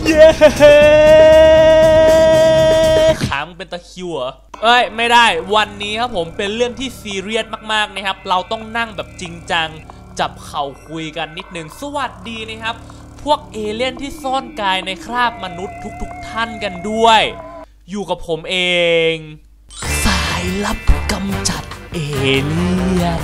เย้ขามึงเป็นตะคริวเหรอเอ้ยไม่ได้วันนี้ครับผมเป็นเรื่องที่ซีเรียสมากๆนะครับเราต้องนั่งแบบจริงจังจับเข่าคุยกันนิดนึงสวัสดีนะครับพวกเอเลี่ยนที่ซ่อนกายในคราบมนุษย์ทุกท่านกันด้วยอยู่กับผมเองสายลับกำจัดเอเลี่ยน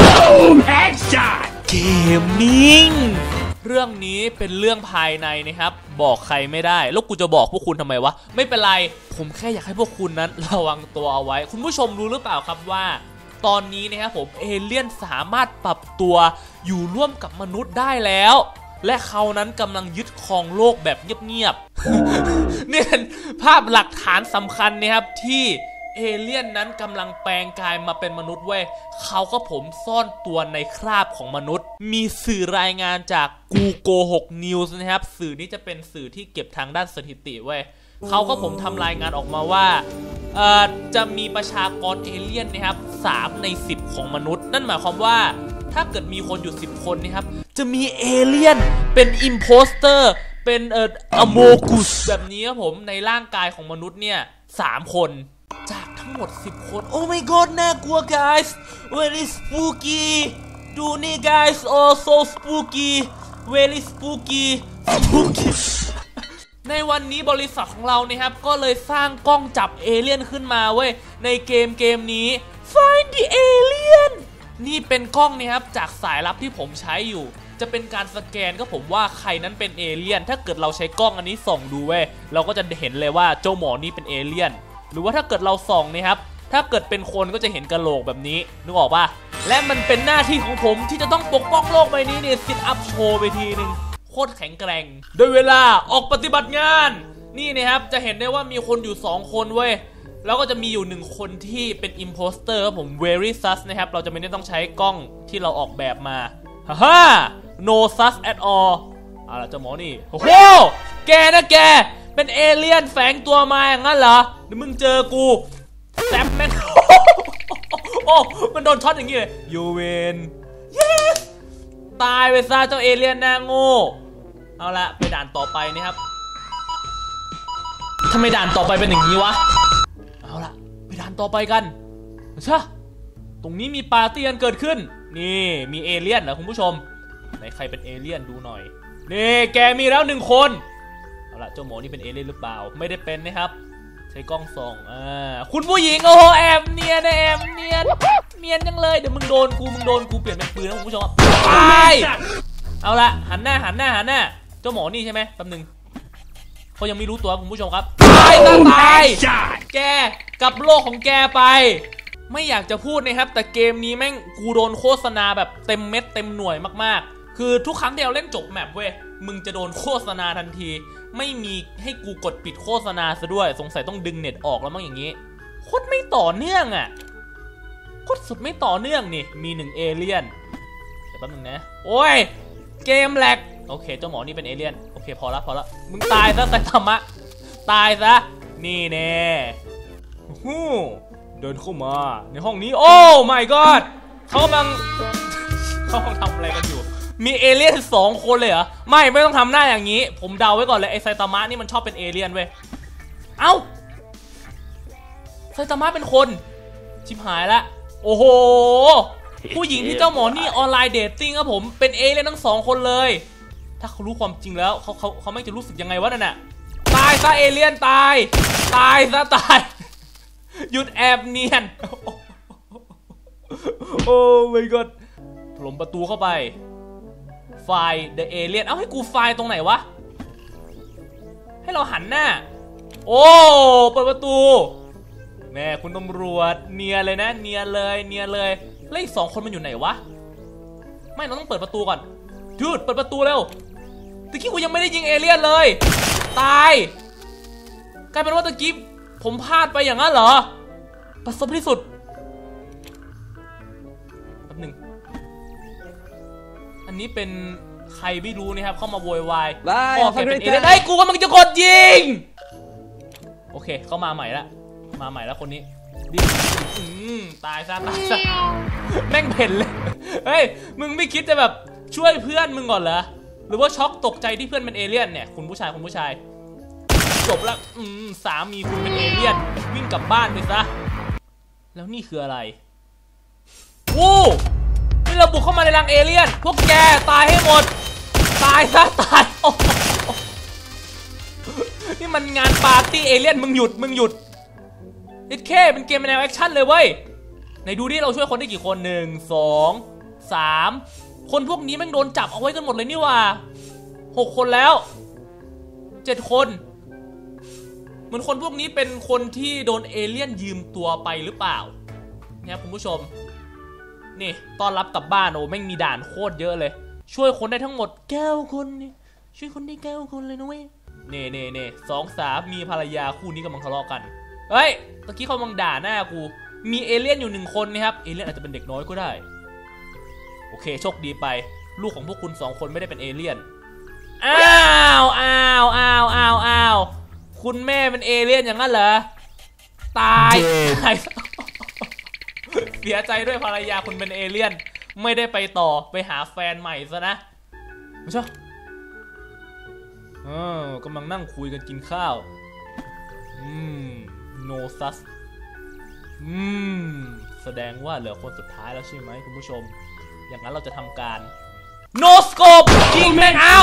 เกมมิ่งเรื่องนี้เป็นเรื่องภายในนะครับบอกใครไม่ได้แล้วกูจะบอกพวกคุณทำไมวะไม่เป็นไรผมแค่อยากให้พวกคุณนั้นระวังตัวเอาไว้คุณผู้ชมรู้หรือเปล่าครับว่าตอนนี้นะครับผมเอเลี่ยนสามารถปรับตัวอยู่ร่วมกับมนุษย์ได้แล้วและเขานั้นกำลังยึดครองโลกแบบเงียบๆ นี่เป็นภาพหลักฐานสำคัญนะครับที่เอเลี่ยนนั้นกำลังแปลงกายมาเป็นมนุษย์เว้ยเขาก็ผมซ่อนตัวในคราบของมนุษย์มีสื่อรายงานจากกูโกหกนิวส์นะครับสื่อนี้จะเป็นสื่อที่เก็บทางด้านสถิติเว้ยเขาก็ผมทำรายงานออกมาว่าจะมีประชากรเอเลี่ยนนะครับ3 ใน 10ของมนุษย์นั่นหมายความว่าถ้าเกิดมีคนอยู่10 คนนะครับจะมีเอเลี่ยนเป็นอิมโพสเตอร์เป็นอโมกุสแบบนี้ครับผมในร่างกายของมนุษย์เนี่ย3 คนจากทั้งหมด10 คนโอ้ my god น่ากลัว guys very spooky ดูนี่ guys oh so spooky very spooky ในวันนี้บริษัทของเรานะครับก็เลยสร้างกล้องจับเอเลี่ยนขึ้นมาเว้ยในเกมนี้ Find the Alien นี่เป็นกล้องนะครับจากสายลับที่ผมใช้อยู่จะเป็นการสแกนก็ผมว่าใครนั้นเป็นเอเลี่ยนถ้าเกิดเราใช้กล้องอันนี้ส่องดูเว้ยเราก็จะเห็นเลยว่าเจ้าหมอนี่เป็นเอเลี่ยนหรือว่าถ้าเกิดเราส่องนะครับถ้าเกิดเป็นคนก็จะเห็นกะโหลกแบบนี้นึกออกป่ะและมันเป็นหน้าที่ของผมที่จะต้องปกป้องโลกใบนี้เนี่ยซิทอัพโชว์ไปทีนึงโคตรแข็งแกร่งโดยเวลาออกปฏิบัติงานนี่นะครับจะเห็นได้ว่ามีคนอยู่2 คนเว้ยแล้วก็จะมีอยู่1 คนที่เป็นอิมโพสเตอร์ผม very sus นะครับเราจะไม่ได้ต้องใช้กล้องที่เราออกแบบมาฮ่า no sus at all เอาล่ะเจ้าหมอนี่โอ้โหแกนะแกเป็นเอเลี่ยนแฝงตัวมาอย่างนั้นเหรอเดี๋ยวมึงเจอกูแซมแมนโอ้มันโดนช็อตอย่างนี้เลยยูเวนตายไปซะเจ้าเอเลี่ยนหน้าโง่เอาละไปด่านต่อไปนะครับทำไมด่านต่อไปเป็นอย่างนี้วะเอาละไปด่านต่อไปกันใช่ตรงนี้มีปาร์ตี้กันเกิดขึ้นนี่มีเอเลี่ยนเหรอคุณผู้ชมไหนใครเป็นเอเลี่ยนดูหน่อยนี่แกมีแล้ว1 คนเอาละเจ้าหมอนี่เป็นเอเลี่ยนหรือเปล่าไม่ได้เป็นนะครับใช้กล้องส่องคุณผู้หญิงโอ้โหแอบเนียนแอบเนียนจังเลยเดี๋ยวมึงโดนกูเปลี่ยนเป็นปืนนะคุณผู้ชมไปเอาละหันหน้าเจ้าหมอนี่ใช่ไหมแป๊บนึงเขายังไม่รู้ตัวคุณผู้ชมครับตายแกกับโลกของแกไปไม่อยากจะพูดนะครับแต่เกมนี้แม่งกูโดนโฆษณาแบบเต็มเม็ดเต็มหน่วยมากๆคือทุกครั้งที่เราเล่นจบแมปเว้ยมึงจะโดนโฆษณาทันทีไม่มีให้กูกดปิดโฆษณาซะด้วยสงสัยต้องดึงเน็ตออกแล้วมั้งอย่างนี้โคตรไม่ต่อเนื่องอ่ะโคตรสุดไม่ต่อเนื่องนี่มี1 เอเลี่ยนเดี๋ยวแป๊บนึงนะโอ้ยเกมแหลกโอเคเจ้าหมอนี่เป็นเอเลี่ยนโอเคพอละมึงตายซะไซตามะตายซะนี่แน่เดินเข้ามาในห้องนี้โอ้ my god เขากำลังทำอะไรกันอยู่มีเอเลี่ยน2 คนเลยเหรอไม่ต้องทำหน้าอย่างนี้ผมเดาไว้ก่อนเลยไอไซตามะนี่มันชอบเป็นเอเลี่ยนเว้ยเอ้าไซตามะเป็นคนชิบหายละโอ้โหผู้หญิงที่เจ้าหมอนี่ออนไลน์เดทติ้งครับผมเป็นเอเลี่ยนทั้ง2 คนเลยถ้าเขารู้ความจริงแล้วเขาไม่จะรู้สึกยังไงวะนั่นน่ะตายซะเอเลี่ยนตายซะหยุดแอบเนียนโอ้ my god ถล่มประตูเข้าไปไฟล์ The Alien เอาให้กูไฟล์ตรงไหนวะให้เราหันหน้าโอ้เปิดประตูแม่คุณตำรวจเนียเลยนะเนียเลยแล้วอีก2 คนมันอยู่ไหนวะไม่เราต้องเปิดประตูก่อนดูดเปิดประตูเร็วตะกี้กูยังไม่ได้ยิงเอเลี่ยนเลยตายกลายเป็นว่าตะกี้ผมพลาดไปอย่างนั้นเหรอประสบที่สุดแป๊บนึงอันนี้เป็นใครไม่รู้นะครับเข้ามาโวยวายโอเคเป็นเอเลี่ยนไอ้กูกำลังจะกดยิงโอเคเข้ามาใหม่แล้วคนนี้ดิตายซะแม่งเพ่นเลยเฮ้ยมึงไม่คิดจะแบบช่วยเพื่อนมึงก่อนเหรอหรือว่าช็อกตกใจที่เพื่อนเป็นเอเลี่ยนเนี่ยคุณผู้ชายจบแล้วสามีคุณเป็นเอเลี่ยนวิ่งกลับบ้านไปซะแล้วนี่คืออะไรโว้นี่เราบุกเข้ามาในรังเอเลี่ยนพวกแกตายให้หมดตายซะตายนี่มันงานปาร์ตี้เอเลี่ยนมึงหยุดเอเคเป็นเกมแนวแอคชั่นเลยเว้ยไหนดูดิเราช่วยคนได้กี่คน1 2 3คนพวกนี้แม่งโดนจับเอาไว้กันหมดเลยนี่ว่า6 คนแล้ว7 คนเหมือนคนพวกนี้เป็นคนที่โดนเอเลี่ยนยืมตัวไปหรือเปล่าเนี่ยคุณผู้ชมนี่ต้อนรับกลับบ้านโอ้แม่งมีด่านโคตรเยอะเลยช่วยคนได้ทั้งหมด9 คนนี่ช่วยคนได้9 คนเลยนะเว้ยเน่2 สามีภรรยาคู่นี้กำลังทะเลาะกันเฮ้ยตะกี้เขากำลังด่าหน้ากูมีเอเลี่ยนอยู่1 คนนะครับเอเลี่ยนอาจจะเป็นเด็กน้อยก็ได้โอเคโชคดีไปลูกของพวกคุณ2 คนไม่ได้เป็นเอเลี่ยนอ้าวคุณแม่เป็นเอเลี่ยนอย่างนั้นเหรอตายเสียใจด้วยภรรยาคุณเป็นเอเลี่ยนไม่ได้ไปต่อไปหาแฟนใหม่ซะนะไม่ใช่กำลังนั่งคุยกันกินข้าวno sus แสดงว่าเหลือคนสุดท้ายแล้วใช่ไหมคุณผู้ชมอย่างนั้นเราจะทำการ no scope ยิงแม่งเอา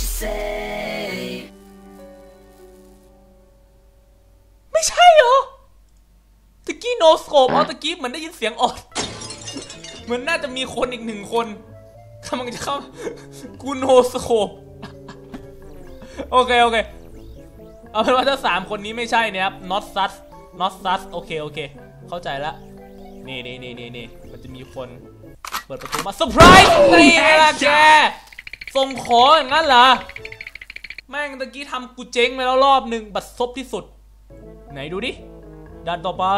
ไม่ใช่เหรอตะกี้ no scope ตะกี้เหมือนได้ยินเสียงออดเหมือนน่าจะมีคนอีก1 คนกำลังจะเข้ากู no scope โอเคเอาเป็นว่าถ้า3 คนนี้ไม่ใช่เนี่ยครับ not sus โอเคเข้าใจละนี่มันจะมีคนเปิดประตูมาเซอร์ไพรส์นี่ละแกส่งของอย่างนั้นเหรอแม่งตะกี้ทำกูเจ๊งไปแล้วรอบหนึ่งบัดซบที่สุดไหนดูดิด้านต่อไป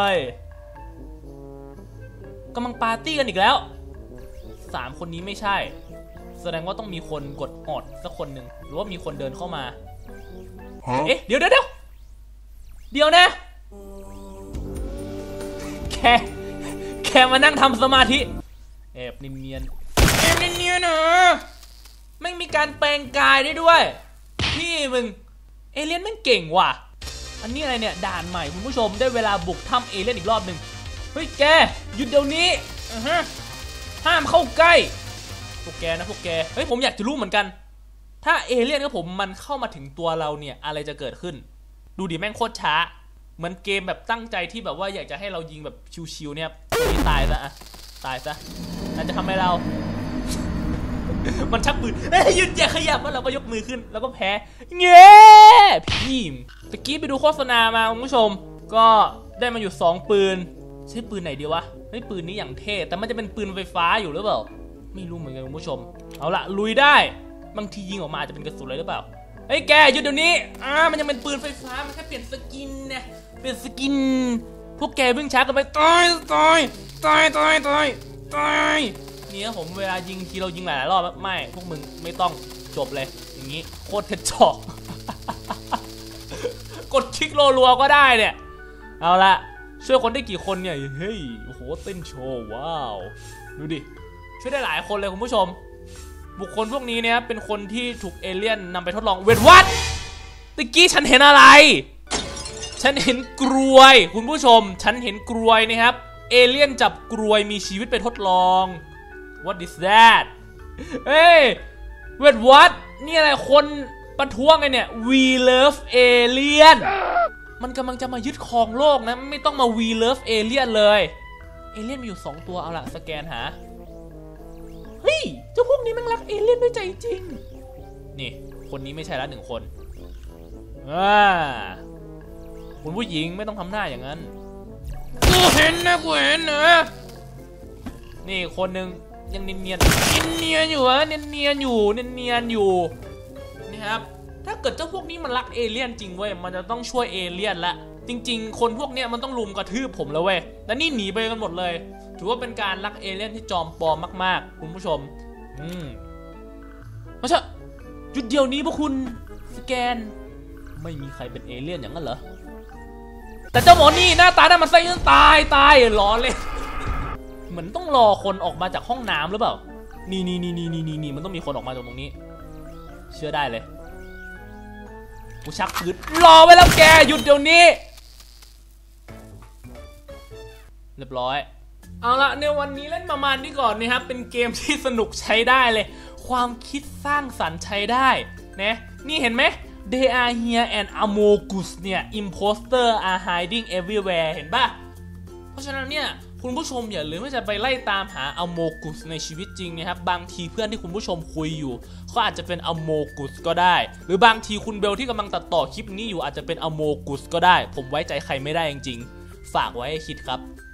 กำลังปาร์ตี้กันอีกแล้ว3 คนนี้ไม่ใช่แสดงว่าต้องมีคนกดออดสักคนหนึ่งหรือว่ามีคนเดินเข้ามาเอ๊ะเดี๋ยวนะแค่มานั่งทำสมาธิแอบเนียนนะไม่มีการแปลงกายได้ด้วยพี่มึงเอเลี่ยนแม่งเก่งว่ะอันนี้อะไรเนี่ยด่านใหม่คุณผู้ชมได้เวลาบุกถ้ำเอเลี่ยนอีกรอบหนึ่งเฮ้ยแกหยุดเดี๋ยวนี้ห้ามเข้าใกล้พวกแกเฮ้ยผมอยากจะรู้เหมือนกันถ้าเอเลี่ยนกับผมมันเข้ามาถึงตัวเราเนี่ยอะไรจะเกิดขึ้นดูดิแม่งโคตรช้าเหมือนเกมแบบตั้งใจที่แบบว่าอยากจะให้เรายิงแบบชิวๆเนี่ยตัวนี้ตายซะน่าจะทำให้เรา มันชักปืนหยุดอย่าขยับแล้วเราก็ยกมือขึ้นแล้วก็แพ้เงี้ยพี่ตะกี้ไปดูโฆษณามาคุณผู้ชมก็ได้มาอยู่2 ปืนใช้ปืนไหนดีวะเฮ้ยปืนนี้อย่างเท่แต่มันจะเป็นปืนไฟฟ้าอยู่หรือเปล่าไม่รู้เหมือนกันคุณผู้ชมเอาละลุยได้บางทียิงออกมาอาจจะเป็นกระสุนอะไรหรือเปล่าเฮ้ยแกหยุดเดี๋ยวนี้มันยังเป็นปืนไฟฟ้ามันแค่เปลี่ยนสกินนะเปลี่ยนสกินพวกแกวิ่งช้ากันไปตายเนี่ยผมเวลายิงทีเรายิงหลายรอบไม่พวกมึงไม่ต้องจบเลยอย่างนี้โคตรกระจอกกดคลิกรัวๆก็ได้เนี่ยเอาละช่วยคนได้กี่คนเนี่ยเฮ้ยโอ้โหเต้นโชว์ว้าวดูดิช่วยได้หลายคนเลยคุณผู้ชมบุคคลพวกนี้เนี่ยเป็นคนที่ถูกเอเลี่ยนนำไปทดลองเวทวัดตะกี้ฉันเห็นอะไรฉันเห็นกรวยคุณผู้ชมฉันเห็นกรวยนะครับเอเลี่ยนจับกรวยมีชีวิตไปทดลอง What is that เฮ้ยเวทวัดนี่อะไรคนประท้วงไงเนี่ย We love alien มันกำลังจะมายึดครองโลกนะไม่ต้องมา We love alien เลยเอเลี่ยนมีอยู่2 ตัวเอาละสแกนหาเฮ้ยเจ้าพวกนี้มันรักเอเลี่ยนด้วยใจจริงนี่คนนี้ไม่ใช่ละ1 คนคุณผู้หญิงไม่ต้องทำหน้าอย่างนั้นกูเห็นนะนี่คนหนึ่งยังเนียนอยู่เนียนอยู่นี่ครับถ้าเกิดเจ้าพวกนี้มันรักเอเลี่ยนจริงเว้ยมันจะต้องช่วยเอเลี่ยนละจริงๆคนพวกนี้มันต้องลุมกระทืบผมแล้วเว้ยแล้วนี่หนีไปกันหมดเลยถือว่าเป็นการรักเอเลี่ยนที่จอมปลอมมากๆคุณผู้ชมมาเถอะหยุดเดี๋ยวนี้พวกคุณสแกนไม่มีใครเป็นเอเลี่ยนอย่างนั้นเหรอแต่เจ้าหมอนี่หน้าตามันไส้ตายล้อเลยเหมือนต้องรอคนออกมาจากห้องน้ำหรือเปล่านี่มันต้องมีคนออกมาจากตรงนี้เชื่อได้เลยกูชักปืนรอไว้แล้วแกหยุดเดี๋ยวนี้เรียบร้อยเอาละในวันนี้เล่นประมาณนี้ก่อนนะครับเป็นเกมที่สนุกใช้ได้เลยความคิดสร้างสรรค์ใช้ได้นะนี่เห็นไหม They are here and Amogus เนี่ย Imposter are hiding everywhere เห็นป่ะเพราะฉะนั้นเนี่ยคุณผู้ชมอย่าลืมว่าจะไปไล่ตามหา Amogus ในชีวิตจริงนะครับบางทีเพื่อนที่คุณผู้ชมคุยอยู่เขาอาจจะเป็น Amogus ก็ได้หรือบางทีคุณเบลที่กำลังตัดต่อคลิปนี้อยู่อาจจะเป็น Amogus ก็ได้ผมไว้ใจใครไม่ได้จริงๆฝากไว้ให้คิดครับ